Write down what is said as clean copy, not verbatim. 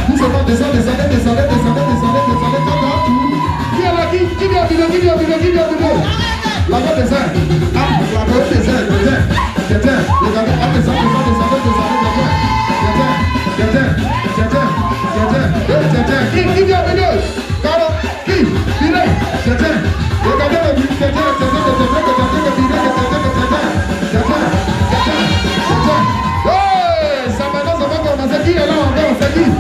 Doucement, descendez. Qui est là, qui vient au milieu. La main descend. La main descend. Tiens. Regardez, descendez. Qui vient au milieu? Pardon, qui? Virer. Regardez le but. Ça va commencer. Qui est là encore? C'est qui?